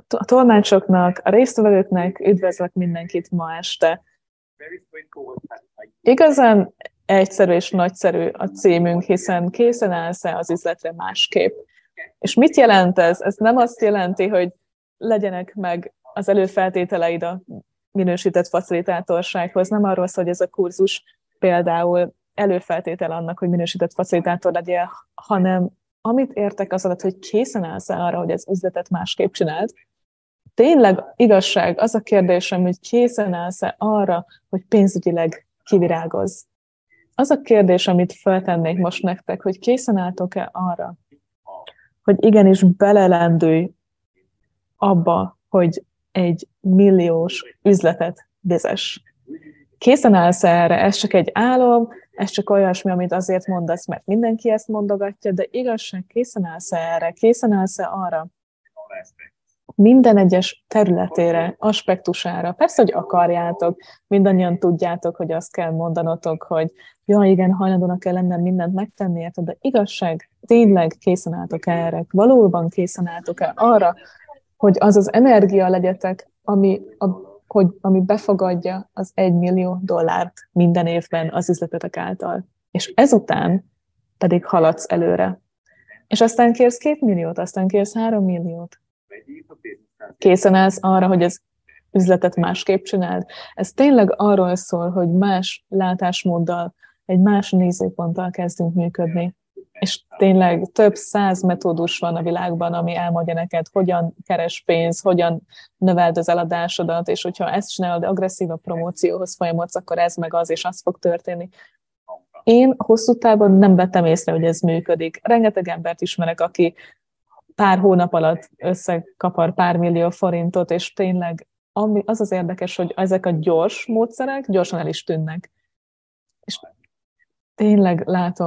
A tolmácsoknak, a résztvevőknek üdvözlök mindenkit ma este. Igazán egyszerű és nagyszerű a címünk, hiszen készen állsz-e az üzletre másképp. És mit jelent ez? Ez nem azt jelenti, hogy legyenek meg az előfeltételeid a minősített facilitátorsághoz. Nem arról szól, hogy ez a kurzus például előfeltétel annak, hogy minősített facilitátor legyél, hanem amit értek az alatt, hogy készen állsz arra, hogy az üzletet másképp csináld. Tényleg igazság, az a kérdésem, hogy készen állsz-e arra, hogy pénzügyileg kivirágozz. Az a kérdés, amit feltennék most nektek, hogy készen álltok-e arra, hogy igenis belelendülj abba, hogy egy milliós üzletet vezess. Készen állsz erre? Ez csak egy álom, ez csak olyasmi, amit azért mondasz, mert mindenki ezt mondogatja, de igazság, készen állsz erre? Készen állsz arra? Minden egyes területére, aspektusára. Persze, hogy akarjátok, mindannyian tudjátok, hogy azt kell mondanotok, hogy ja, igen, hajlandónak kell lennem mindent megtenni, érted, de igazság, tényleg készen álltok erre? Valóban készen álltok arra, hogy az az energia legyetek, ami befogadja az $1 millió minden évben az üzletetek által. És ezután pedig haladsz előre. És aztán kérsz 2 milliót, aztán kérsz 3 milliót. Készen állsz arra, hogy az üzletet másképp csináld. Ez tényleg arról szól, hogy más látásmóddal, egy más nézőponttal kezdünk működni. És tényleg több 100 metódus van a világban, ami elmondja neked, hogyan keres pénz, hogyan növeld az eladásodat, és hogyha ezt csinálod, agresszív a promócióhoz folyamodsz, akkor ez meg az, és az fog történni. Én hosszú távon nem vettem észre, hogy ez működik. Rengeteg embert ismerek, aki pár hónap alatt összekapar pár millió forintot, és tényleg az az érdekes, hogy ezek a gyors módszerek gyorsan el is tűnnek. És tényleg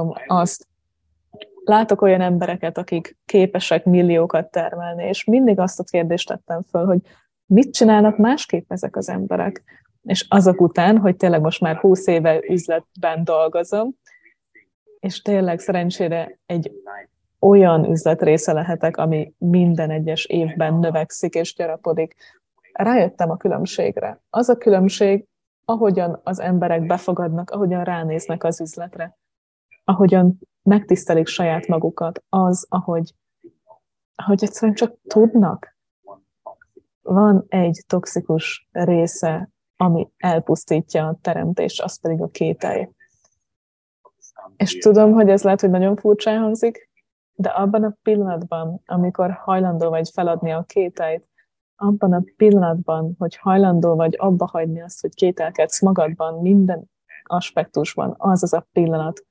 látok olyan embereket, akik képesek milliókat termelni, és mindig azt a kérdést tettem föl, hogy mit csinálnak másképp ezek az emberek. És azok után, hogy tényleg most már 20 éve üzletben dolgozom, és tényleg szerencsére egy olyan üzlet része lehetek, ami minden egyes évben növekszik és gyarapodik. Rájöttem a különbségre. Az a különbség, ahogyan az emberek befogadnak, ahogyan ránéznek az üzletre, ahogyan megtisztelik saját magukat, ahogy egyszerűen csak tudnak. Van egy toxikus része, ami elpusztítja a teremtést, az pedig a kételj. És tudom, hogy ez lehet, hogy nagyon furcsán hangzik, de abban a pillanatban, amikor hajlandó vagy feladni a kételyt, abban a pillanatban, hogy hajlandó vagy abba hagyni azt, hogy kételkedsz magadban, minden aspektusban, az a pillanat,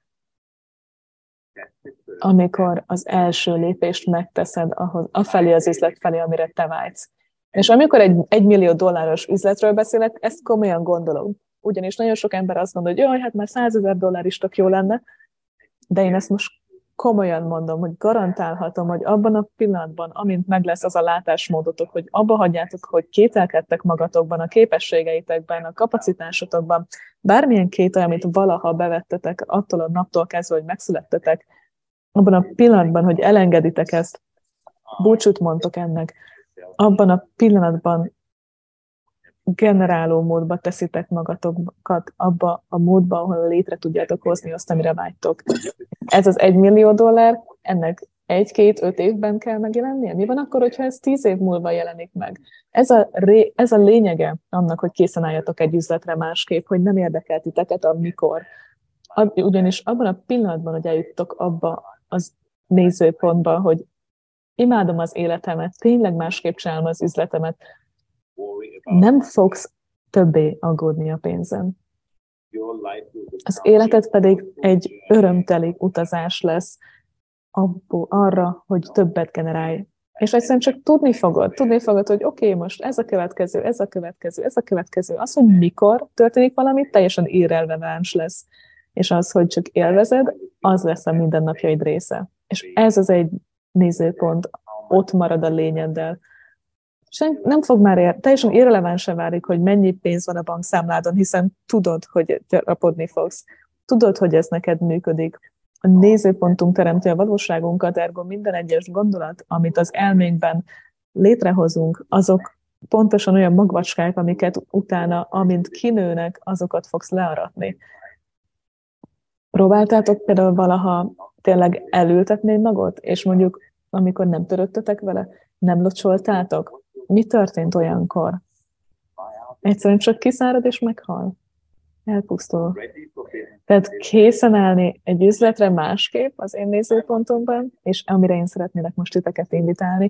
amikor az első lépést megteszed afelé az üzlet felé, amire te vágysz. És amikor egy millió dolláros üzletről beszélek, ezt komolyan gondolom. Ugyanis nagyon sok ember azt mondja, hogy jaj, hát már $100,000 is tök jó lenne, de én ezt most komolyan mondom, hogy garantálhatom, hogy abban a pillanatban, amint meg lesz az a látásmódotok, hogy abba hagyjátok, hogy kételkedtek magatokban, a képességeitekben, a kapacitásotokban, bármilyen kétel, amit valaha bevettetek attól a naptól kezdve, hogy megszülettetek, abban a pillanatban, hogy elengeditek ezt, búcsút mondtok ennek, abban a pillanatban generáló módba teszitek magatokat abba a módba, ahol létre tudjátok hozni azt, amire vágytok. Ez az $1 millió, ennek 1-2-5 évben kell megjelennie? Mi van akkor, hogyha ez 10 év múlva jelenik meg? Ez a lényege annak, hogy készen álljatok egy üzletre másképp, hogy nem érdekel titeket a mikor. Ugyanis abban a pillanatban, hogy eljuttok abba az nézőpontba, hogy imádom az életemet, tényleg másképp csinálom az üzletemet, nem fogsz többé aggódni a pénzen. Az életed pedig egy örömteli utazás lesz arra, hogy többet generálj. És egyszerűen csak tudni fogod, hogy oké, most ez a következő. Az, hogy mikor történik valami, teljesen irreleváns lesz. És az, hogy csak élvezed, az lesz a mindennapjaid része. És ez az egy nézőpont, ott marad a lényeddel. És nem fog már teljesen irrelevánsá válik, hogy mennyi pénz van a bankszámládon, hiszen tudod, hogy gyarapodni fogsz. Tudod, hogy ez neked működik. A nézőpontunk teremti a valóságunkat, ergo minden egyes gondolat, amit az elménkben létrehozunk, azok pontosan olyan magvacskák, amiket utána, amint kinőnek, azokat fogsz learatni. Próbáltátok például valaha tényleg elültetni egy magot, és mondjuk, amikor nem töröttetek vele, nem locsoltátok? Mi történt olyankor? Egyszerűen csak kiszárad és meghal. Elpusztul. Tehát készen állni egy üzletre másképp az én nézőpontomban, és amire én szeretnélek most titeket invitálni,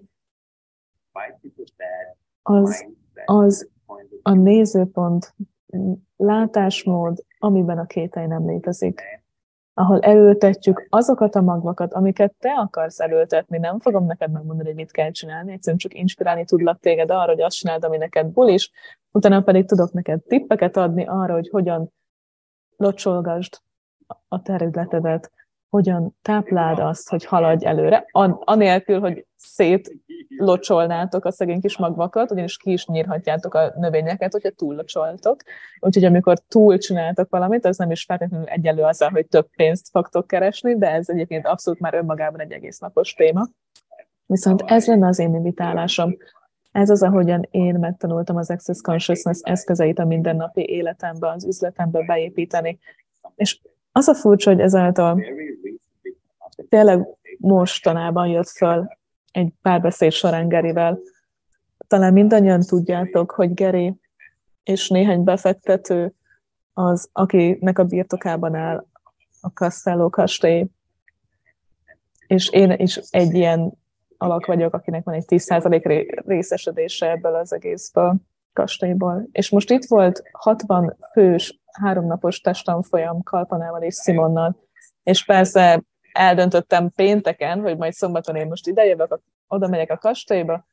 az a nézőpont, látásmód, amiben a kételj nem létezik. Ahol elültetjük azokat a magvakat, amiket te akarsz elültetni. Nem fogom neked megmondani, hogy mit kell csinálni, egyszerűen csak inspirálni tudlak téged arra, hogy azt csináld, ami neked bulis, utána pedig tudok neked tippeket adni arra, hogy hogyan locsolgasd a területedet, hogyan tápláld azt, hogy haladj előre, anélkül, hogy szétlocsolnátok a szegény kis magvakat, ugyanis ki is nyírhatjátok a növényeket, hogyha túllocsoltok. Úgyhogy amikor túl csináltok valamit, az nem is feltétlenül egyenlő azzal, hogy több pénzt fogtok keresni, de ez egyébként abszolút már önmagában egy egész napos téma. Viszont ez lenne az én invitálásom. Ez az, ahogyan én megtanultam az Access Consciousness eszközeit a mindennapi életembe, az üzletembe beépíteni. És az a furcsa, hogy ezáltal tényleg mostanában jött föl egy párbeszéd során Garyvel. Talán mindannyian tudjátok, hogy Gary és néhány befektető az, akinek a birtokában áll a Castello kastély. És én is egy ilyen alak vagyok, akinek van egy 10% részesedése ebből az egészből, kastélyból. És most itt volt 60 fős, 3 napos testtanfolyam Kalpanával és Simonnal. És persze eldöntöttem pénteken, hogy majd szombaton én most idejövök, oda megyek a kastélyba,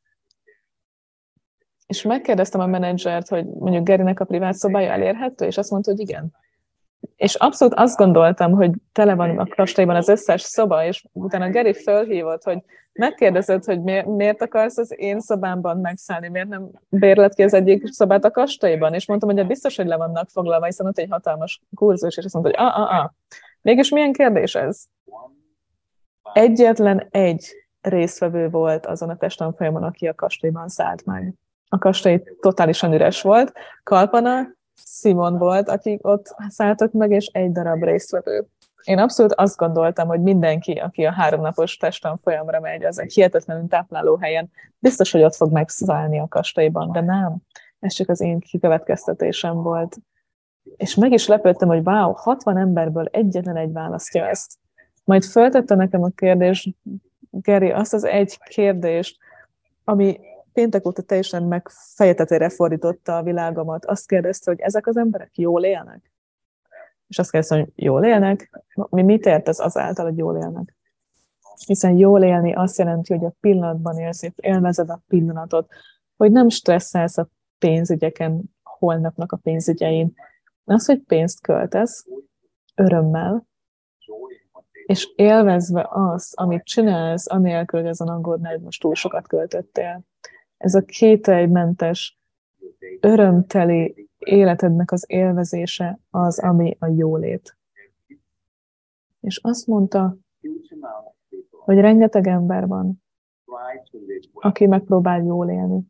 és megkérdeztem a menedzsert, hogy mondjuk Garynek a privát szobája elérhető, és azt mondta, hogy igen. És abszolút azt gondoltam, hogy tele van a kastélyban az összes szoba, és utána Gary fölhívott, hogy megkérdezed, hogy miért akarsz az én szobámban megszállni, miért nem bérled ki az egyik szobát a kastélyban, és mondtam, hogy biztos, hogy le vannak foglalva, hiszen ott egy hatalmas kurzus, és azt mondta, hogy Mégis milyen kérdés ez? Egyetlen egy résztvevő volt azon a testtanfolyamon, aki a kastélyban szállt meg. A kastély totálisan üres volt. Kalpana, Simon volt, akik ott szálltak meg, és egy darab résztvevő. Én abszolút azt gondoltam, hogy mindenki, aki a 3 napos testtanfolyamra megy, az egy hihetetlenül tápláló helyen, biztos, hogy ott fog megszállni a kastélyban, de nem. Ez csak az én kikövetkeztetésem volt. És meg is lepődtem, hogy 60 emberből egyetlen egy választja ezt. Majd föltette nekem a kérdést, Gary, azt az egy kérdést, ami péntek óta teljesen megfejetetére fordította a világomat. Azt kérdezte, hogy ezek az emberek jól élnek? És azt kérdezte, hogy jól élnek? Mit ért ez azáltal, hogy jól élnek? Hiszen jól élni azt jelenti, hogy a pillanatban élsz, élvezed a pillanatot, hogy nem stresszelsz a pénzügyeken, holnapnak a pénzügyein. Az, hogy pénzt költesz, örömmel, és élvezve azt, amit csinálsz, anélkül, hogy azon aggódnál, hogy most túl sokat költöttél. Ez a kételymentes, örömteli életednek az élvezése az, ami a jólét. És azt mondta, hogy rengeteg ember van, aki megpróbál jól élni.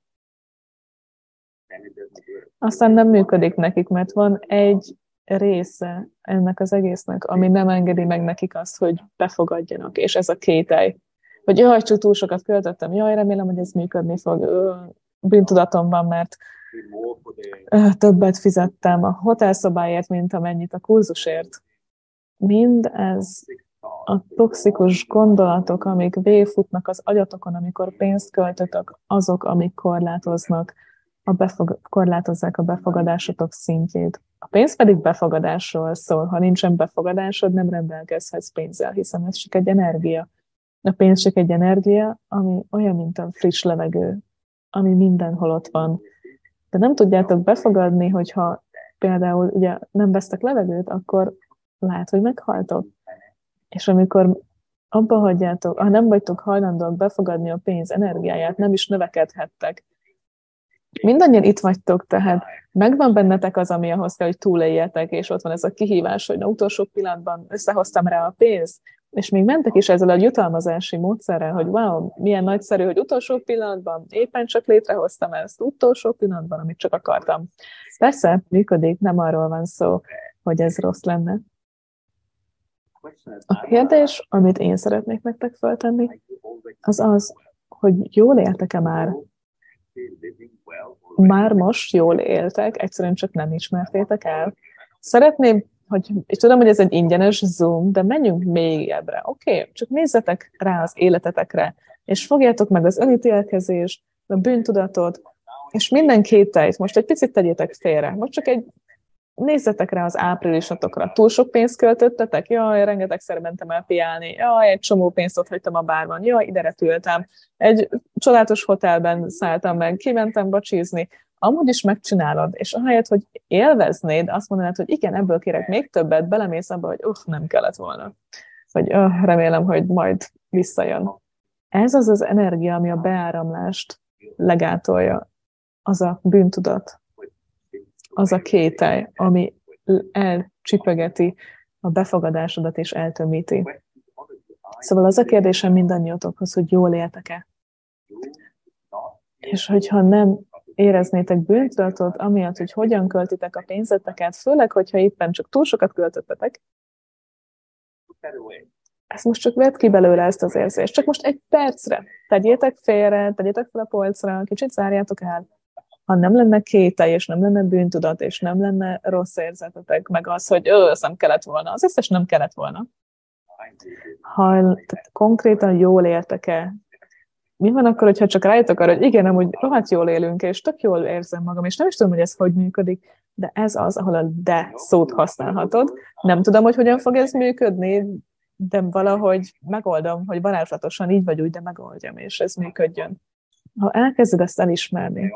Aztán nem működik nekik, mert van egy része ennek az egésznek, ami nem engedi meg nekik azt, hogy befogadjanak, és ez a kételj. Hogy jaj, csak túl sokat költöttem, jaj, remélem, hogy ez működni fog. Bűntudatom van, mert többet fizettem a hotelszobáért, mint amennyit a kurzusért. Mind ez a toxikus gondolatok, amik végigfutnak az agyatokon, amikor pénzt költötök, azok, amik korlátoznak, korlátozzák a befogadásotok szintjét. A pénz pedig befogadásról szól. Ha nincsen befogadásod, nem rendelkezhetsz pénzzel, hiszen ez csak egy energia. A pénz csak egy energia, ami olyan, mint a friss levegő, ami mindenhol ott van. De nem tudjátok befogadni, hogyha például ugye nem vesztek levegőt, akkor lehet, hogy meghaltok. És amikor abba hagyjátok, ha nem vagytok hajlandóak befogadni a pénz energiáját, nem is növekedhettek. Mindannyian itt vagytok, tehát megvan bennetek az, ami ahhoz kell, hogy túléljetek, és ott van ez a kihívás, hogy na utolsó pillanatban összehoztam rá a pénzt, És még mentek is ezzel a jutalmazási módszerrel, hogy wow, milyen nagyszerű, hogy utolsó pillanatban éppen csak létrehoztam ezt, utolsó pillanatban, amit csak akartam. Persze, működik, nem arról van szó, hogy ez rossz lenne. A kérdés, amit én szeretnék nektek feltenni, az az, hogy jól éltek-e már? Már most jól éltek, egyszerűen csak nem ismertétek el. Szeretném, és tudom, hogy ez egy ingyenes Zoom, de menjünk mélyebbre. Oké, csak nézzetek rá az életetekre, és fogjátok meg az önítélkezést, a bűntudatot, és minden kételyt most egy picit tegyétek félre. Most csak nézzetek rá az áprilisatokra. Túl sok pénzt költöttetek? Jaj, rengetegszer mentem el piálni. Jaj, egy csomó pénzt ott hagytam a bárban. Jaj, ide repültem. Egy csodálatos hotelben szálltam meg. Kimentem bacsizni. Amúgy is megcsinálod, és ahelyett, hogy élveznéd, azt mondanád, hogy igen, ebből kérek még többet, belemész abba, hogy nem kellett volna. Vagy remélem, hogy majd visszajön. Ez az az energia, ami a beáramlást legátolja. Az a bűntudat. Az a kételj, ami elcsipegeti a befogadásodat és eltömíti. Szóval az a kérdésem mindannyiatokhoz, hogy jól éltek-e? És hogyha nem éreznétek bűntudatot, amiatt, hogy hogyan költitek a pénzeteket, főleg, hogyha éppen csak túl sokat költöttetek, ezt most csak vedd ki belőle ezt az érzést. Csak most egy percre tegyétek félre, tegyétek fel a polcra, kicsit zárjátok el. Ha nem lenne kételj, és nem lenne bűntudat, és nem lenne rossz érzetetek, meg az, hogy ez nem kellett volna, az összes nem kellett volna. Ha konkrétan jól éltek-e, mi van akkor, hogyha csak rájöttök arra, hogy igen, amúgy rohadt jól élünk, és tök jól érzem magam, és nem is tudom, hogy ez hogy működik, de ez az, ahol a de szót használhatod. Nem tudom, hogy hogyan fog ez működni, de valahogy megoldom, hogy varázslatosan így vagy úgy, de megoldjam, és ez működjön. Ha elkezded ezt elismerni,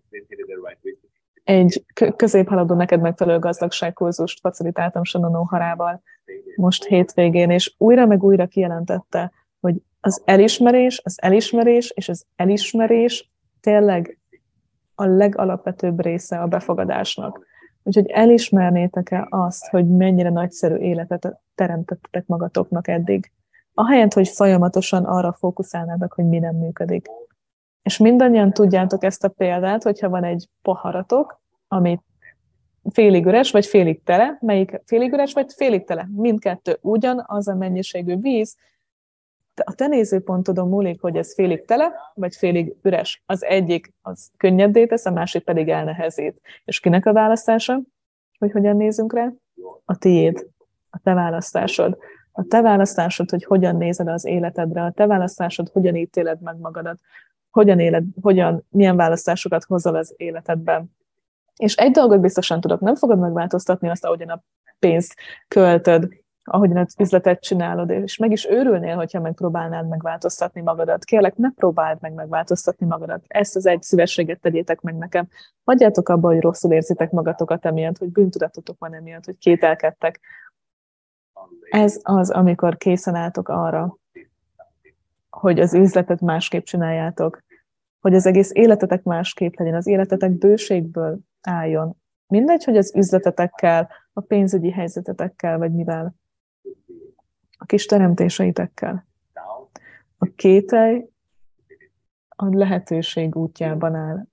egy középhaladó neked megfelelő gazdagságkurzust facilitáltam Shannon O'Harával most hétvégén, és újra meg újra kijelentette, hogy az elismerés és az elismerés tényleg a legalapvetőbb része a befogadásnak. Úgyhogy elismernétek-e azt, hogy mennyire nagyszerű életet teremtettetek magatoknak eddig, ahelyett, hogy folyamatosan arra fókuszálnátok, hogy mi nem működik. És mindannyian tudjátok ezt a példát, hogyha van egy poharatok, ami félig üres, vagy félig tele, melyik félig üres, vagy félig tele. Mindkettő ugyanaz a mennyiségű víz. A te nézőpontodon múlik, hogy ez félig tele, vagy félig üres. Az egyik az könnyebbé tesz, a másik pedig elnehezít. És kinek a választása, hogy hogyan nézünk rá? A tiéd, a te választásod. A te választásod, hogy hogyan nézed az életedre, a te választásod, hogyan ítéled meg magadat, milyen választásokat hozol az életedben. És egy dolgot biztosan tudok, nem fogod megváltoztatni azt, ahogyan a pénzt költöd, ahogyan az üzletet csinálod, és meg is őrülnél, hogyha megpróbálnád megváltoztatni magadat. Kérlek, ne próbáld meg megváltoztatni magadat. Ezt az egy szívességet tegyétek meg nekem. Hagyjátok abba, hogy rosszul érzitek magatokat emiatt, hogy bűntudatotok van emiatt, hogy kételkedtek. Ez az, amikor készen álltok arra, hogy az üzletet másképp csináljátok, hogy az egész életetek másképp legyen, az életetek bőségből álljon. Mindegy, hogy az üzletetekkel, a pénzügyi helyzetetekkel, vagy mivel. A kis teremtéseitekkel. A kételj a lehetőség útjában áll.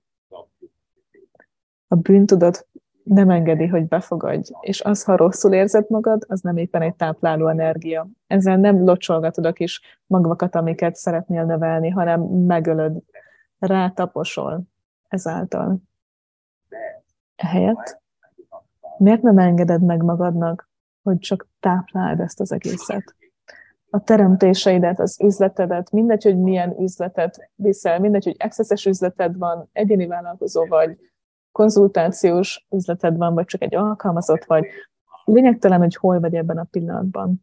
A bűntudat nem engedi, hogy befogadj, és az, ha rosszul érzed magad, az nem éppen egy tápláló energia. Ezzel nem locsolgatod a kis magvakat, amiket szeretnél növelni, hanem megölöd, rátaposol ezáltal. Ehelyett miért nem engeded meg magadnak, hogy csak tápláld ezt az egészet? A teremtéseidet, az üzletedet, mindegy, hogy milyen üzletet viszel, mindegy, hogy accesses üzleted van, egyéni vállalkozó vagy, konzultációs üzleted van, vagy csak egy alkalmazott vagy. Lényegtelen, hogy hol vagy ebben a pillanatban.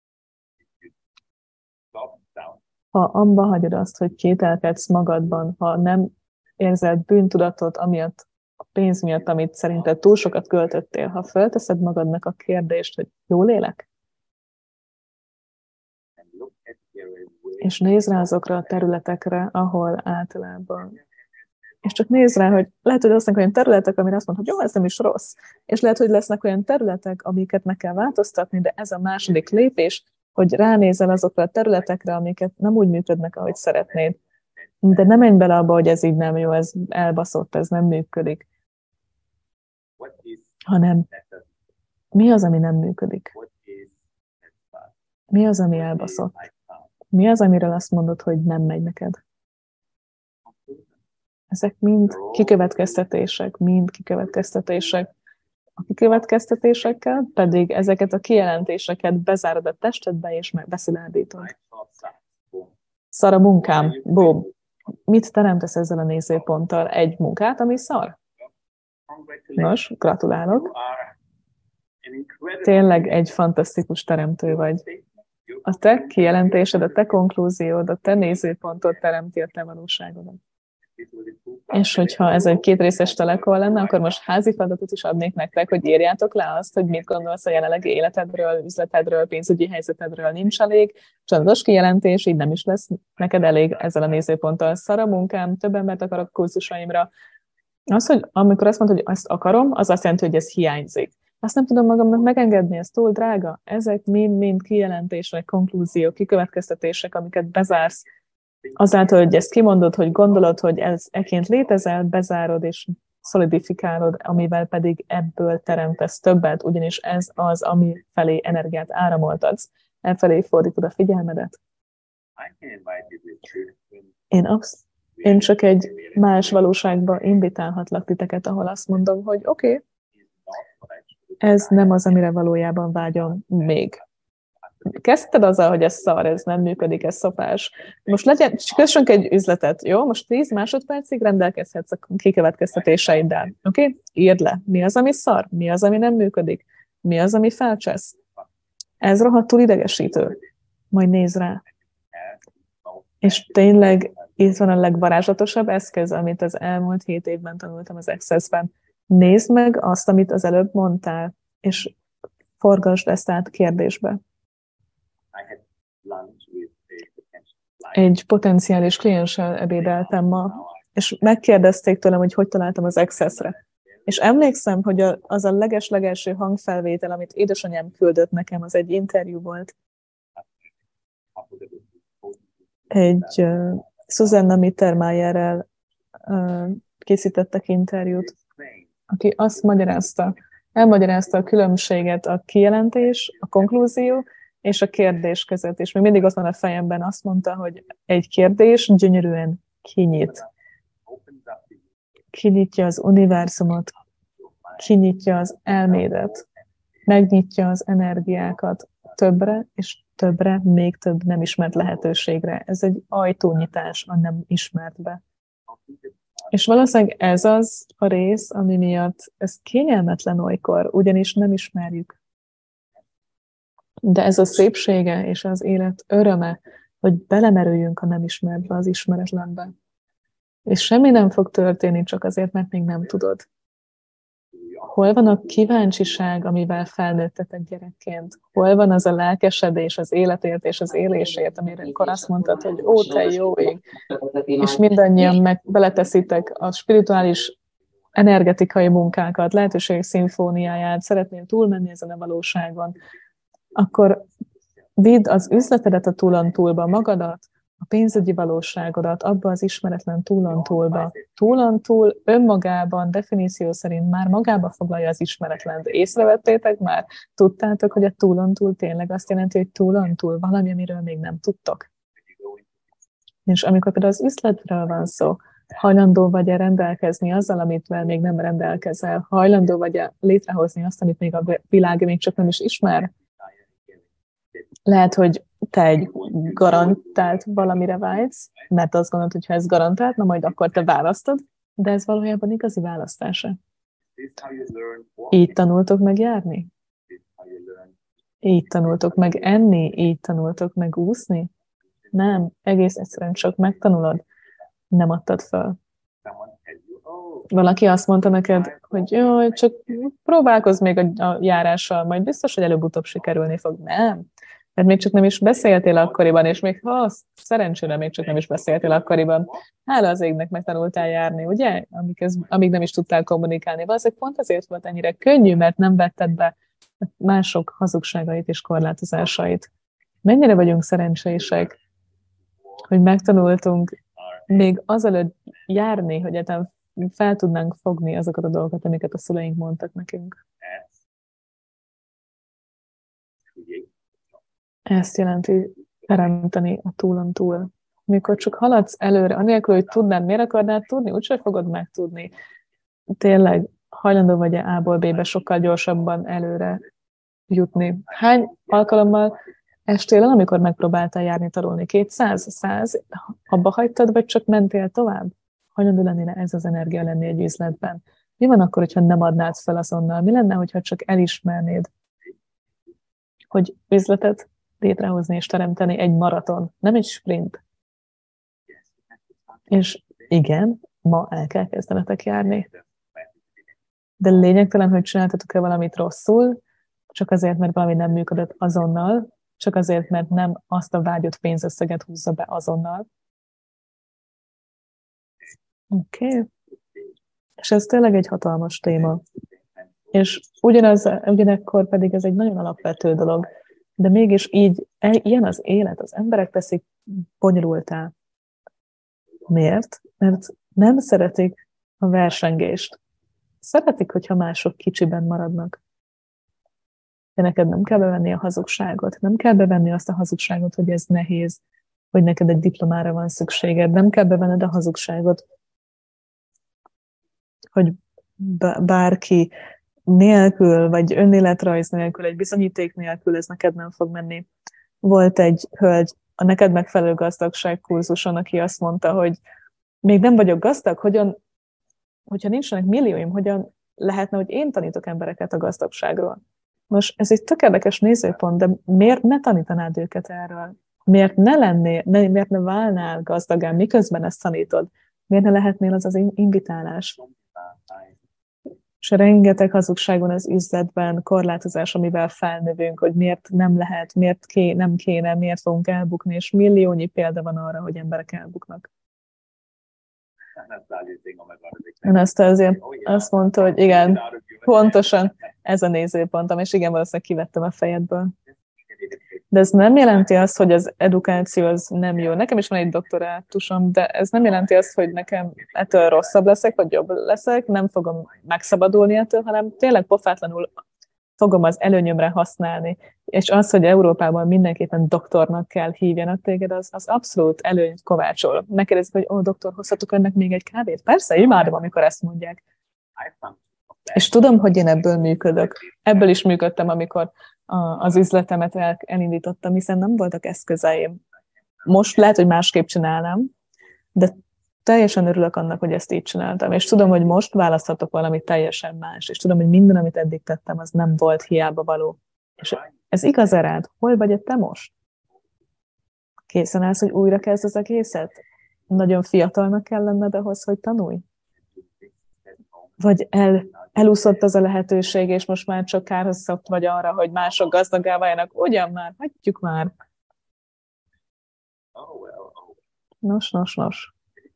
Ha abba hagyod azt, hogy kételkedsz magadban, ha nem érzel bűntudatot amiatt, a pénz miatt, amit szerinted túl sokat költöttél, ha felteszed magadnak a kérdést, hogy jól élek? És nézd rá azokra a területekre, ahol általában. És csak nézd rá, hogy lehet, hogy lesznek olyan területek, amire azt mondod, hogy jó, ez nem is rossz. És lehet, hogy lesznek olyan területek, amiket meg kell változtatni, de ez a második lépés, hogy ránézel azokra a területekre, amiket nem úgy működnek, ahogy szeretnéd. De nem menj bele abba, hogy ez így nem jó, ez elbaszott, ez nem működik. Hanem mi az, ami nem működik? Mi az, ami elbaszott? Mi az, amiről azt mondod, hogy nem megy neked? Ezek mind kikövetkeztetések, A kikövetkeztetésekkel pedig ezeket a kijelentéseket bezárod a testedbe, és meg beszilárdítod. Szar a munkám, bum. Mit teremtesz ezzel a nézőponttal? Egy munkát, ami szar? Nos, gratulálok. Tényleg egy fantasztikus teremtő vagy. A te kijelentésed, a te konklúziód, a te nézőpontod teremti a te valóságodat. És hogyha ez egy kétrészes telekol lenne, akkor most házi feladatot is adnék nektek, hogy írjátok le azt, hogy mit gondolsz a jelenlegi életedről, üzletedről, pénzügyi helyzetedről. Nincs elég csodatos kijelentés, így nem is lesz neked elég ezzel a nézőponttal. Szar a munkám, több embert akarok kurzusaimra. Az, hogy amikor azt mondod, hogy ezt akarom, az azt jelenti, hogy ez hiányzik. Azt nem tudom magamnak megengedni, ez túl drága. Ezek mind-mind kijelentések, konklúziók, kikövetkeztetések, amiket bezársz. Azáltal, hogy ezt kimondod, hogy gondolod, hogy ez eként létezel, bezárod és szolidifikálod, amivel pedig ebből teremtesz többet, ugyanis ez az, ami felé energiát áramoltatsz. Elfelé fordítod a figyelmedet. Én csak egy más valóságba invitálhatlak titeket, ahol azt mondom, hogy oké, ez nem az, amire valójában vágyom még. Kezdted azzal, hogy ez szar, ez nem működik, ez szopás. Most kössünk egy üzletet, jó? Most 10 másodpercig rendelkezhetsz a kikövetkeztetéseiddel. Oké? Írd le. Mi az, ami szar? Mi az, ami nem működik? Mi az, ami felcsesz? Ez rohadtul idegesítő. Majd nézz rá. És tényleg itt van a legvarázslatosabb eszköz, amit az elmúlt 7 évben tanultam az Access-ben. Nézd meg azt, amit az előbb mondtál, és forgasd ezt át kérdésbe. Egy potenciális klienssel ebédeltem ma, és megkérdezték tőlem, hogy találtam az Access-re. És emlékszem, hogy az a leges-legelső hangfelvétel, amit édesanyám küldött nekem, az egy interjú volt. Egy Susanna Mittermeierrel készítettek interjút, aki azt elmagyarázta a különbséget a kijelentés, a konklúzió és a kérdés között. És még mindig ott van a fejemben, azt mondta, hogy egy kérdés gyönyörűen kinyit. Kinyitja az univerzumot, kinyitja az elmédet, megnyitja az energiákat többre és többre, még több nem ismert lehetőségre. Ez egy ajtónyitás a nem ismertbe. És valószínűleg ez az a rész, ami miatt ez kényelmetlen olykor, ugyanis nem ismerjük. De ez a szépsége és az élet öröme, hogy belemerüljünk a nem ismertbe, az ismeretlenbe. És semmi nem fog történni csak azért, mert még nem tudod. Hol van a kíváncsiság, amivel felnőttetek gyerekként? Hol van az a lelkesedés az életért és az élésért, amire akkor azt mondtad, hogy ó, te jó ég. És mindannyian beleteszitek a spirituális energetikai munkákat, lehetőségek szimfóniáját, szeretnél túlmenni ezen a valóságon, akkor vidd az üzletedet a túlontúlba, magadat, a pénzügyi valóságodat abba az ismeretlen túlontúlba. Túlontúl önmagában, definíció szerint már magába foglalja az ismeretlent. Észrevettétek már? Tudtátok, hogy a túlontúl tényleg azt jelenti, hogy túlontúl valami, amiről még nem tudtok? És amikor például az üzletről van szó, hajlandó vagy-e rendelkezni azzal, amit még nem rendelkezel? Hajlandó vagy-e létrehozni azt, amit még a világ még csak nem is ismer? Lehet, hogy te egy garantált valamire vágysz, mert azt gondolod, hogy ha ez garantált, na majd akkor te választod, de ez valójában igazi választása. Így tanultok meg járni? Így tanultok meg enni? Így tanultok meg úszni? Nem, egész egyszerűen csak megtanulod, nem adtad fel. Valaki azt mondta neked, hogy jó, csak próbálkozz még a járással, majd biztos, hogy előbb-utóbb sikerülni fog. Nem. Mert még csak nem is beszéltél akkoriban, és még szerencsére még csak nem is beszéltél akkoriban. Hála az égnek megtanultál járni, ugye? Amíg nem is tudtál kommunikálni. Valószínűleg pont azért volt ennyire könnyű, mert nem vetted be mások hazugságait és korlátozásait. Mennyire vagyunk szerencsések, hogy megtanultunk még azelőtt járni, hogy fel tudnánk fogni azokat a dolgokat, amiket a szüleink mondtak nekünk. Ezt jelenti teremteni a túlon túl. Mikor csak haladsz előre, anélkül, hogy tudnád, miért akarnád tudni, úgyse fogod megtudni. Tényleg hajlandó vagy-e A-ból B-be sokkal gyorsabban előre jutni. Hány alkalommal estél el, amikor megpróbáltál járni, tanulni? 200, 100? Abba hagytad, vagy csak mentél tovább? Hajlandó lennéne ez az energia lenni egy üzletben? Mi van akkor, hogyha nem adnád fel azonnal? Mi lenne, hogyha csak elismernéd, hogy üzletet létrehozni és teremteni egy maraton, nem egy sprint? És igen, ma el kell kezdenetek járni. De lényegtelen, hogy csináltatok-e valamit rosszul, csak azért, mert valami nem működött azonnal, csak azért, mert nem azt a vágyott pénzösszeget húzza be azonnal. Oké. És ez tényleg egy hatalmas téma. És ugyanekkor pedig ez egy nagyon alapvető dolog. De mégis így, ilyen az élet, az emberek teszik bonyolultá. Miért? Mert nem szeretik a versengést. Szeretik, hogyha mások kicsiben maradnak. De neked nem kell bevenni a hazugságot. Nem kell bevenni azt a hazugságot, hogy ez nehéz, hogy neked egy diplomára van szükséged. Nem kell bevenned a hazugságot, hogy bárki nélkül, vagy önéletrajz nélkül, egy bizonyíték nélkül ez neked nem fog menni. Volt egy hölgy a neked megfelelő gazdagság kurzuson, aki azt mondta, hogy még nem vagyok gazdag, hogyha nincsenek millióim, hogyan lehetne, hogy én tanítok embereket a gazdagságról? Most ez egy tök érdekes nézőpont, de miért ne tanítanád őket erről? Miért ne válnál gazdagán, miközben ezt tanítod? Miért ne lehetnél az invitálás? És rengeteg hazugság van az üzletben, korlátozás, amivel felnövünk, hogy miért nem lehet, nem kéne, miért fogunk elbukni, és milliónyi példa van arra, hogy emberek elbuknak. Anastasia azt mondta, hogy igen, pontosan ez a nézőpontom, és igen, valószínűleg kivettem a fejedből. De ez nem jelenti azt, hogy az edukáció az nem jó. Nekem is van egy doktorátusom, de ez nem jelenti azt, hogy nekem ettől rosszabb leszek, vagy jobb leszek, nem fogom megszabadulni ettől, hanem tényleg pofátlanul fogom az előnyömre használni. És az, hogy Európában mindenképpen doktornak kell hívjanak téged, az abszolút előnyt kovácsol. Megkérdezik, hogy doktor, hozhatok önnek még egy kávét? Persze, imádom, amikor ezt mondják. És tudom, hogy én ebből működök. Ebből is működtem, amikor az üzletemet elindítottam, hiszen nem voltak eszközeim. Most lehet, hogy másképp csinálnám, de teljesen örülök annak, hogy ezt így csináltam. És tudom, hogy most választhatok valami teljesen más. És tudom, hogy minden, amit eddig tettem, az nem volt hiába való. És ez igaz rád? Hol vagy te most? Készen állsz, hogy újra kezd az egészet? Nagyon fiatalnak kell lenned ahhoz, hogy tanulj? Vagy elúszott az a lehetőség, és most már csak kárhozott vagy arra, hogy mások gazdagá váljanak? Ugyan már, hagyjuk már. Nos.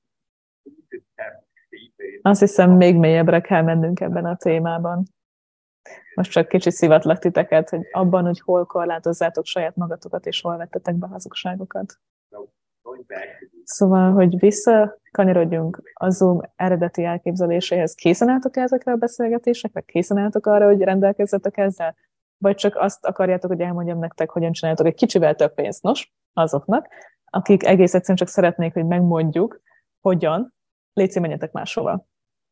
Azt hiszem, még mélyebbre kell mennünk ebben a témában. Most csak kicsit szivatlak titeket, hogy abban, hogy hol korlátozzátok saját magatokat, és hol vettetek be hazugságokat. Szóval, hogy visszakanyarodjunk a Zoom eredeti elképzeléséhez. Készen álltok ezekre a beszélgetésekre? Készen álltok arra, hogy rendelkezzetek ezzel? Vagy csak azt akarjátok, hogy elmondjam nektek, hogyan csináltok egy kicsivel több pénzt? Nos, azoknak, akik egész egyszerűen csak szeretnék, hogy megmondjuk, hogyan, légy menjetek máshova.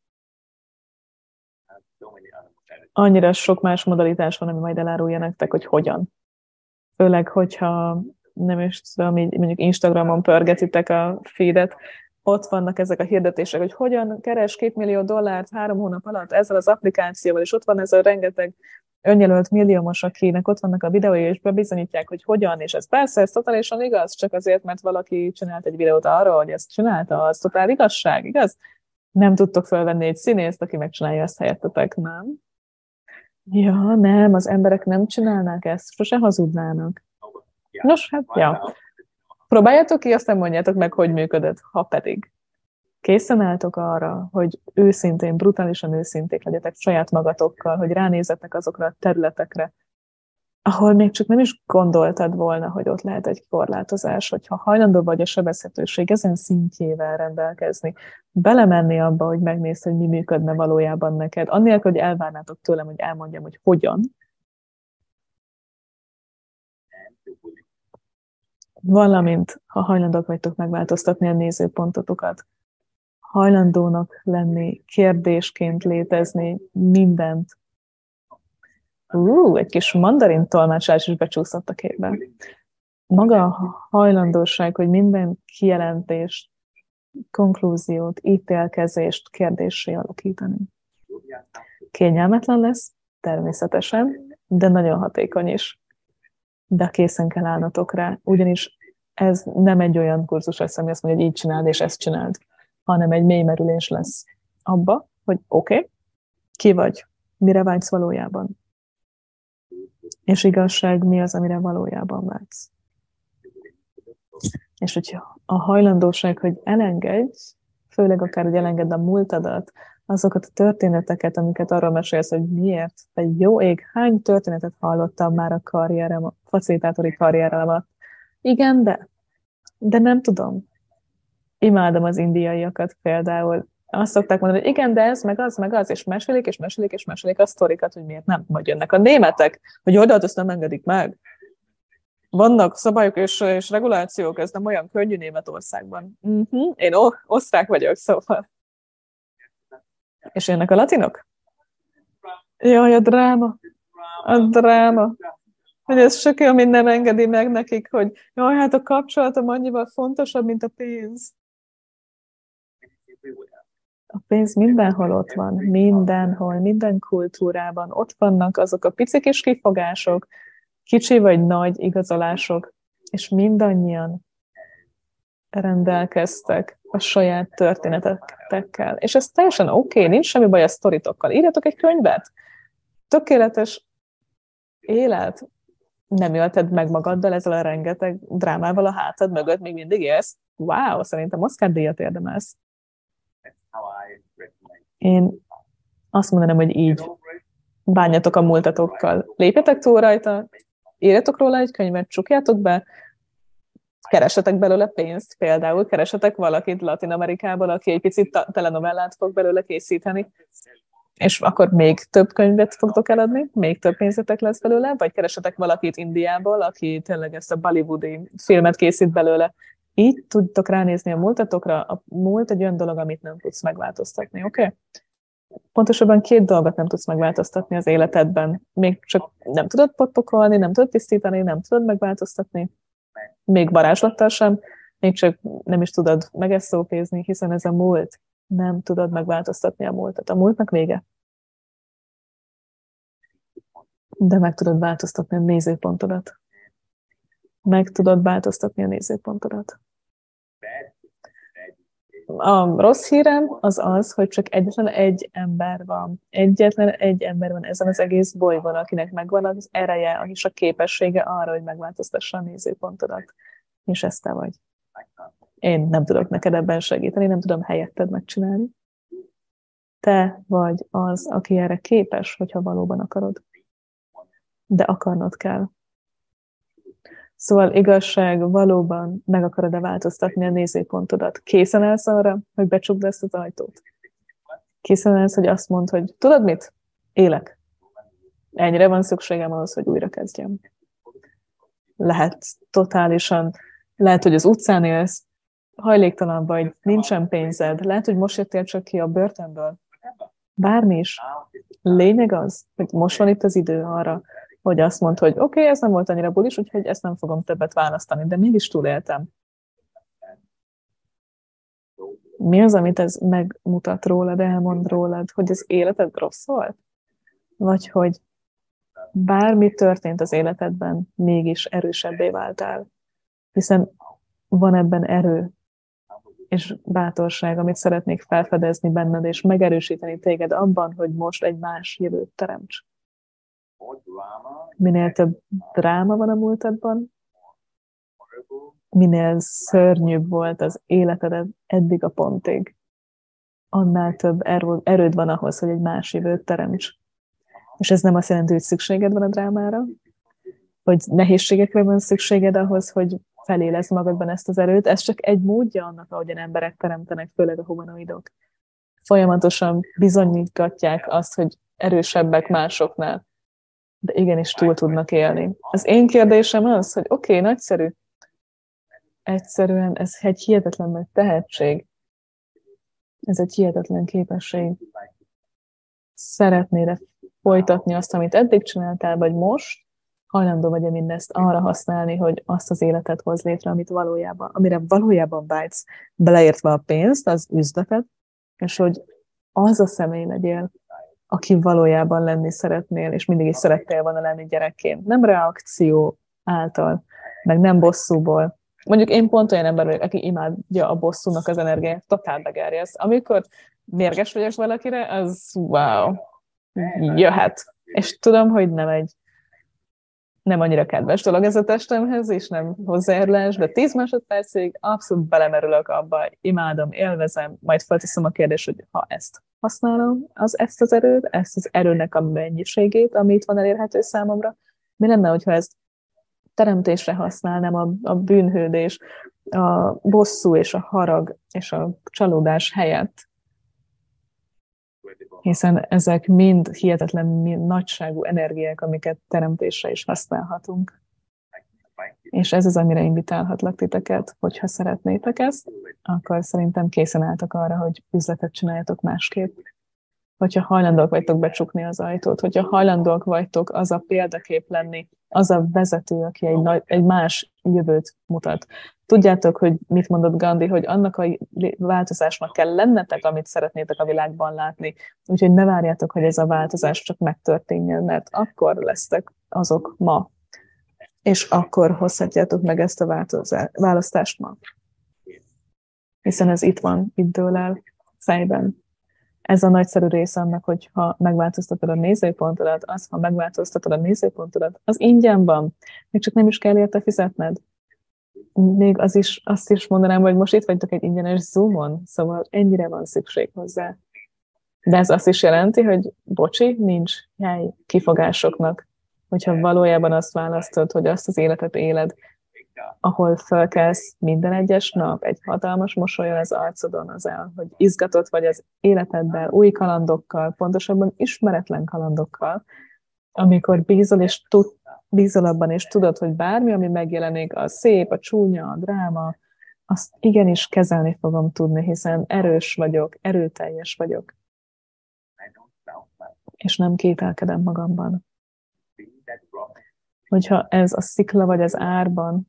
Annyira sok más modalitás van, ami majd elárulja nektek, hogy hogyan. Főleg, hogyha nem is tudom, így mondjuk Instagramon pörgetitek a feedet, ott vannak ezek a hirdetések, hogy hogyan keres $2 millió 3 hónap alatt ezzel az applikációval, és ott van ez a rengeteg önjelölt milliómos, akinek ott vannak a videói, és bebizonyítják, hogy hogyan, és ez persze, ez totálisan igaz, csak azért, mert valaki csinált egy videót arról, hogy ezt csinálta, az totál igazság, igaz? Nem tudtok felvenni egy színészt, aki megcsinálja ezt helyettetek, nem? Ja, nem, az emberek nem csinálnák ezt, sose hazudnának. Nos, hát, ja. Próbáljátok ki, aztán mondjátok meg, hogy működött, ha pedig. Készen álltok arra, hogy őszintén, brutálisan őszinték legyetek saját magatokkal, hogy ránézzetek azokra a területekre, ahol még csak nem is gondoltad volna, hogy ott lehet egy korlátozás, hogyha hajlandó vagy a sebezhetőség ezen szintjével rendelkezni, belemenni abba, hogy megnézd, hogy mi működne valójában neked, annélkül, hogy elvárnátok tőlem, hogy elmondjam, hogy hogyan, valamint, ha hajlandók vagytok megváltoztatni a nézőpontotokat, hajlandónak lenni, kérdésként létezni, mindent. Egy kis mandarin tolmácsolás is becsúszott a képbe. Maga a hajlandóság, hogy minden kijelentést, konklúziót, ítélkezést kérdéssé alakítani. Kényelmetlen lesz, természetesen, de nagyon hatékony is. De készen kell állnotok rá, ugyanis ez nem egy olyan kurzus lesz, ami azt mondja, hogy így csináld és ezt csináld, hanem egy mély merülés lesz abba, hogy oké, ki vagy, mire vágysz valójában. És igazság mi az, amire valójában vágysz. És hogyha a hajlandóság, hogy elengedj, főleg akár, hogy elengedd a múltadat, azokat a történeteket, amiket arról mesélsz, hogy miért, te jó ég, hány történetet hallottam már a karrierem, facilitátori karrierem alatt. Igen, de nem tudom. Imádom az indiaiakat például. Azt szokták mondani, hogy igen, de ez, meg az, és mesélik a sztorikat, hogy miért nem. Majd jönnek a németek, hogy oldalt azt nem engedik meg. Vannak szabályok és regulációk, ez nem olyan könnyű Németországban. Én osztrák vagyok, szóval. És jönnek a latinok? Jaj, a dráma. Hogy ez sok olyan, mint nem engedi meg nekik, hogy jaj, hát a kapcsolatom annyival fontosabb, mint a pénz. A pénz mindenhol ott van, mindenhol, minden kultúrában. Ott vannak azok a pici kis kifogások, kicsi vagy nagy igazolások, és mindannyian rendelkeztek a saját történetekkel. És ez teljesen oké, nincs semmi baj a sztoritokkal. Írjatok egy könyvet. Tökéletes élet. Nem élted meg magaddal ezzel a rengeteg drámával a hátad mögött, még mindig élsz. Wow, szerintem Oscar-díjat érdemelsz. Én azt mondanám, hogy így bánjatok a múltatokkal. Lépjetek túl rajta, írjatok róla egy könyvet, csukjátok be, keresetek belőle pénzt, például keresetek valakit Latin-Amerikából, aki egy picit telenovellát fog belőle készíteni, és akkor még több könyvet fogtok eladni, még több pénzetek lesz belőle, vagy keresetek valakit Indiából, aki tényleg ezt a bollywoodi filmet készít belőle. Így tudtok ránézni a múltatokra. A múlt egy olyan dolog, amit nem tudsz megváltoztatni, oké? Pontosabban 2 dolgot nem tudsz megváltoztatni az életedben. Még csak nem tudod potpokolni, nem tudod tisztítani, nem tudod megváltoztatni. Még varázslattal sem, még csak nem is tudod megeszópézni, hiszen ez a múlt. Nem tudod megváltoztatni a múltat. A múltnak vége. De meg tudod változtatni a nézőpontodat. Meg tudod változtatni a nézőpontodat. A rossz hírem az, hogy csak egyetlen egy ember van. Egyetlen egy ember van ezen az egész bolygón, akinek megvan az ereje és a képessége arra, hogy megváltoztassa a nézőpontodat. És ez te vagy. Én nem tudok neked ebben segíteni, nem tudom helyetted megcsinálni. Te vagy az, aki erre képes, hogyha valóban akarod. De akarnod kell. Szóval igazság, valóban meg akarod-e változtatni a nézőpontodat? Készen állsz arra, hogy becsukd ezt az ajtót? Készen állsz, hogy azt mondd, hogy tudod mit? Élek. Ennyire van szükségem ahhoz, hogy újra kezdjem. Lehet totálisan, lehet, hogy az utcán élsz, hajléktalan vagy, nincsen pénzed, lehet, hogy most jöttél csak ki a börtönből. Bármi is. Lényeg az, hogy most van itt az idő arra, hogy azt mondd, hogy oké, ez nem volt annyira bulis, úgyhogy ezt nem fogom többet választani, de mégis túléltem. Mi az, amit ez megmutat rólad, elmond rólad, hogy az életed rossz volt? Vagy hogy bármi történt az életedben, mégis erősebbé váltál? Hiszen van ebben erő és bátorság, amit szeretnék felfedezni benned, és megerősíteni téged abban, hogy most egy más jövőt teremts. Minél több dráma van a múltadban, minél szörnyűbb volt az életed eddig a pontig, annál több erőd van ahhoz, hogy egy más jövőt teremts. És ez nem azt jelenti, hogy szükséged van a drámára, hogy nehézségekre van szükséged ahhoz, hogy felélezd magadban ezt az erőt. Ez csak egy módja annak, ahogyan emberek teremtenek, főleg a humanoidok. Folyamatosan bizonyítgatják azt, hogy erősebbek másoknál, de igenis túl tudnak élni. Az én kérdésem az, hogy oké, nagyszerű, egyszerűen ez egy hihetetlen nagy tehetség. Ez egy hihetetlen képesség. Szeretnéd folytatni azt, amit eddig csináltál, vagy most, hajlandó vagy-e mindezt arra használni, hogy azt az életet hoz létre, amire valójában vágysz, beleértve a pénzt, az üzletet, és hogy az a személy legyél, aki valójában lenni szeretnél, és mindig is szerettél volna lenni gyerekként. Nem reakció által, meg nem bosszúból. Mondjuk én pont olyan ember vagyok, aki imádja a bosszúnak az energiát, totál begerjeszt. Amikor mérges vagyok valakire, az wow, jöhet. És tudom, hogy nem annyira kedves dolog ez a testemhez, és nem hozzájárulás, de 10 másodpercig abszolút belemerülök abba, imádom, élvezem, majd felteszem a kérdést, hogy ha ezt használom, ezt az erőt, ezt az erőnek a mennyiségét, ami itt van elérhető számomra, mi lenne, hogyha ezt teremtésre használnám, a bűnhődés, a bosszú és a harag és a csalódás helyett, hiszen ezek mind hihetetlen nagyságú energiák, amiket teremtésre is használhatunk. És ez az, amire invitálhatlak titeket, hogyha szeretnétek ezt, akkor szerintem készen álltak arra, hogy üzletet csináljatok másképp. Hogyha hajlandók vagytok becsukni az ajtót, hogyha hajlandók vagytok az a példakép lenni, az a vezető, aki egy más jövőt mutat. Tudjátok, hogy mit mondott Gandhi, hogy annak a változásnak kell lennetek, amit szeretnétek a világban látni. Úgyhogy ne várjátok, hogy ez a változás csak megtörténjen, mert akkor lesztek azok ma. És akkor hozhatjátok meg ezt a választást ma. Hiszen ez itt van, itt dől el fejben. Ez a nagyszerű része annak, hogy ha megváltoztatod a nézőpontodat, ha megváltoztatod a nézőpontodat, az ingyen van. Még csak nem is kell érte fizetned. Még azt is mondanám, hogy most itt vagytok egy ingyenes Zoomon, szóval ennyire van szükség hozzá. De ez azt is jelenti, hogy bocsi, nincs hely kifogásoknak, hogyha valójában azt választod, hogy azt az életet éled, ahol felkelsz minden egyes nap, egy hatalmas mosolyon az arcodon, hogy izgatott vagy az életeddel, új kalandokkal, pontosabban ismeretlen kalandokkal, amikor bízol abban, és tudod, hogy bármi, ami megjelenik, a szép, a csúnya, a dráma, azt igenis kezelni fogom tudni, hiszen erős vagyok, erőteljes vagyok. És nem kételkedem magamban. Hogyha ez a szikla vagy az árban,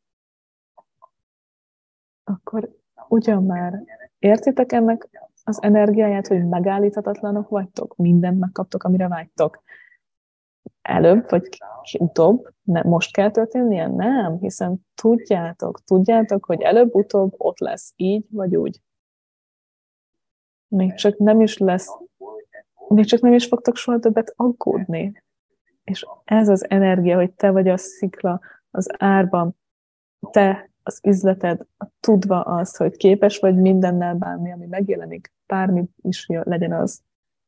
akkor ugyan már értitek ennek az energiáját, hogy megállíthatatlanok vagytok, mindent megkaptok, amire vágytok. Előbb vagy utóbb, most kell történnie? Nem, hiszen tudjátok, hogy előbb-utóbb ott lesz, így vagy úgy. Még csak nem is fogtok soha többet aggódni. És ez az energia, hogy te vagy a szikla az árban, te az üzleted, tudva azt, hogy képes vagy mindennel bánni, ami megjelenik, bármi is legyen az.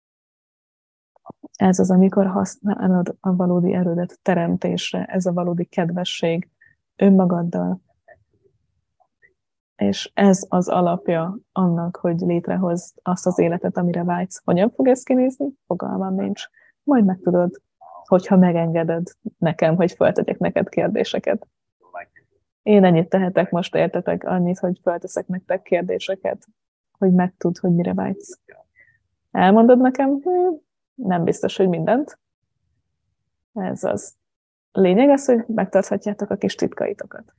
Ez az, amikor használod a valódi erődet teremtésre, ez a valódi kedvesség önmagaddal. És ez az alapja annak, hogy létrehozd azt az életet, amire vágysz. Hogyan fog ez kinézni? Fogalmam nincs. Majd megtudod, hogyha megengeded nekem, hogy feltegyek neked kérdéseket. Én ennyit tehetek most, értetek, annyit, hogy felteszek nektek kérdéseket, hogy megtudd, hogy mire vágysz. Elmondod nekem? Nem biztos, hogy mindent. Ez az. A lényeg az, hogy megtarthatjátok a kis titkaitokat.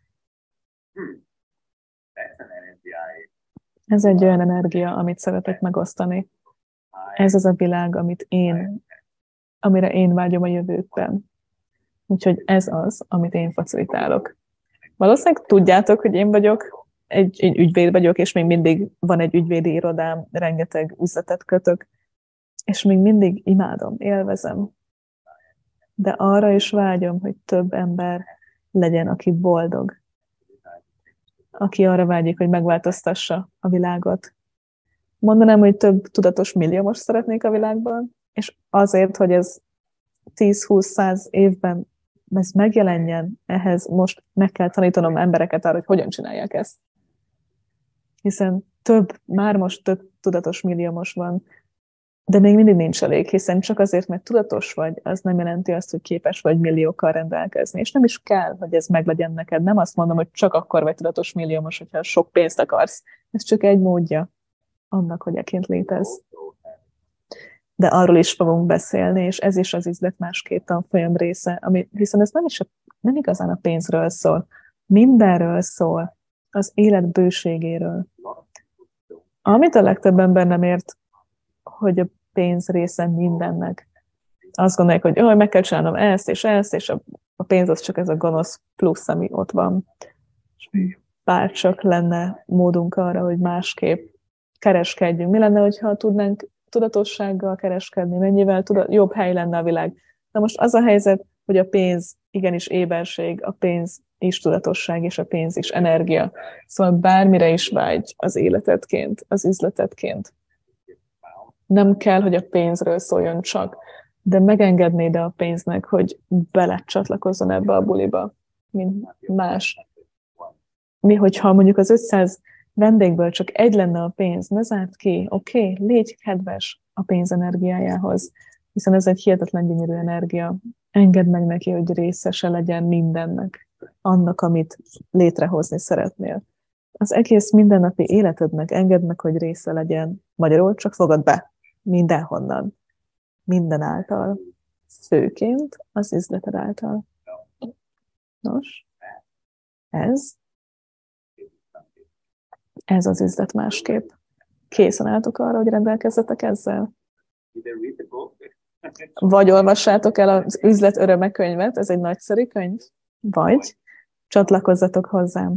Ez egy olyan energia, amit szeretek megosztani. Ez az a világ, amire én vágyom a jövőben. Úgyhogy ez az, amit én facilitálok. Valószínűleg tudjátok, hogy én vagyok, egy ügyvéd vagyok, és még mindig van egy ügyvédi irodám, rengeteg üzletet kötök, és még mindig imádom, élvezem. De arra is vágyom, hogy több ember legyen, aki boldog. Aki arra vágyik, hogy megváltoztassa a világot. Mondanám, hogy több tudatos milliómos szeretnék a világban, és azért, hogy ez 10-20-100 évben ez megjelenjen, ehhez most meg kell tanítanom embereket arra, hogy hogyan csinálják ezt. Hiszen már most több tudatos milliómos van, de még mindig nincs elég, hiszen csak azért, mert tudatos vagy, az nem jelenti azt, hogy képes vagy milliókkal rendelkezni. És nem is kell, hogy ez meglegyen neked. Nem azt mondom, hogy csak akkor vagy tudatos milliómos, hogyha sok pénzt akarsz. Ez csak egy módja annak, hogy eként létez. De arról is fogunk beszélni, és ez is az üzlet másképp tanfolyam része, hiszen ez nem igazán a pénzről szól. Mindenről szól, az élet bőségéről. Amit a legtöbb ember nem ért, hogy a pénz része mindennek. Azt gondolják, hogy meg kell csinálnom ezt, és a pénz az csak ez a gonosz plusz, ami ott van. Bár csak lenne módunk arra, hogy másképp kereskedjünk. Mi lenne, hogyha tudnánk tudatossággal kereskedni, mennyivel jobb hely lenne a világ. Na most az a helyzet, hogy a pénz igenis éberség, a pénz is tudatosság, és a pénz is energia. Szóval bármire is vágy az életedként, az üzletedként. Nem kell, hogy a pénzről szóljon csak, de megengednéd a pénznek, hogy belecsatlakozzon ebbe a buliba, mint más. Mi, hogyha mondjuk az 500 vendégből csak egy lenne a pénz, ne zárd ki, oké? Légy kedves a pénz energiájához, hiszen ez egy hihetetlen gyönyörű energia. Engedd meg neki, hogy részese legyen mindennek, annak, amit létrehozni szeretnél. Az egész mindennapi életednek engedd meg, hogy része legyen. Magyarul csak fogad be. Mindenhonnan. Minden által. Főként az üzleted által. Nos, ez az üzlet másképp. Készen álltok arra, hogy rendelkezzetek ezzel? Vagy olvassátok el az Üzlet öröme könyvet, ez egy nagyszerű könyv, vagy csatlakozzatok hozzám.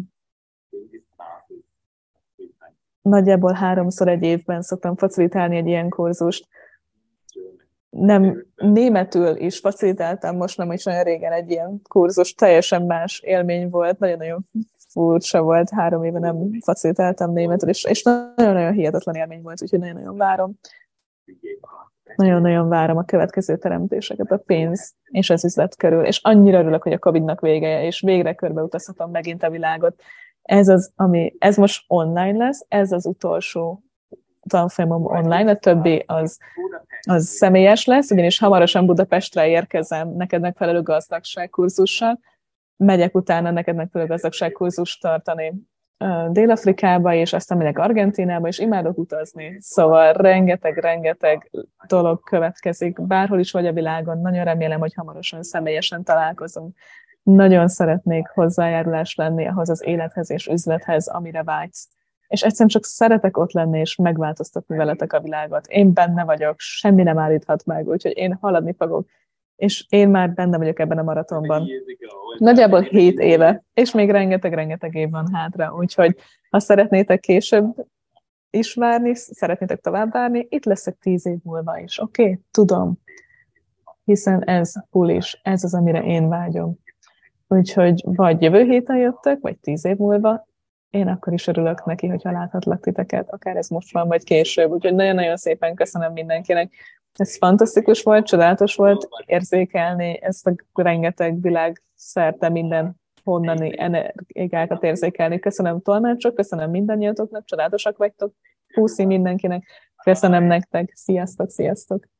Nagyjából 3-szor egy évben szoktam facilitálni egy ilyen kurzust. Nem, németül is facilitáltam, most nem is olyan régen egy ilyen kurzus, teljesen más élmény volt, nagyon-nagyon furcsa volt, 3 éve nem facilitáltam németül, és nagyon-nagyon hihetetlen élmény volt, úgyhogy nagyon-nagyon várom. Nagyon-nagyon várom a következő teremtéseket a pénz és az üzlet körül, és annyira örülök, hogy a Covid-nak vége, és végre körbeutazhatom megint a világot. Ez most online lesz, ez az utolsó tanfolyamom online, a többi az személyes lesz, ugyanis hamarosan Budapestre érkezem neked megfelelő gazdagságkurzussal, megyek utána neked megfelelő gazdagságkurzust tartani Dél-Afrikába, és aztán megyek Argentínába, és imádok utazni. Szóval rengeteg dolog következik, bárhol is vagy a világon. Nagyon remélem, hogy hamarosan személyesen találkozunk. Nagyon szeretnék hozzájárulás lenni ahhoz az élethez és üzlethez, amire vágysz. És egyszerűen csak szeretek ott lenni, és megváltoztatni veletek a világot. Én benne vagyok, semmi nem állíthat meg, úgyhogy én haladni fogok. És én már benne vagyok ebben a maratonban. Nagyjából 7 éve, és még rengeteg év van hátra, úgyhogy ha szeretnétek később is várni, szeretnétek tovább várni, itt leszek 10 év múlva is, oké? Tudom. Hiszen ez is, ez az, amire én vágyom. Úgyhogy vagy jövő héten jöttök, vagy 10 év múlva, én akkor is örülök neki, hogyha láthatlak titeket, akár ez most van, vagy később. Úgyhogy nagyon-nagyon szépen köszönöm mindenkinek. Ez fantasztikus volt, csodálatos volt érzékelni ezt a rengeteg világ szerte minden honnani energiákat érzékelni. Köszönöm tolmácsok, köszönöm mindannyiatoknak, csodálatosak vagytok. Puszi mindenkinek, köszönöm nektek, sziasztok!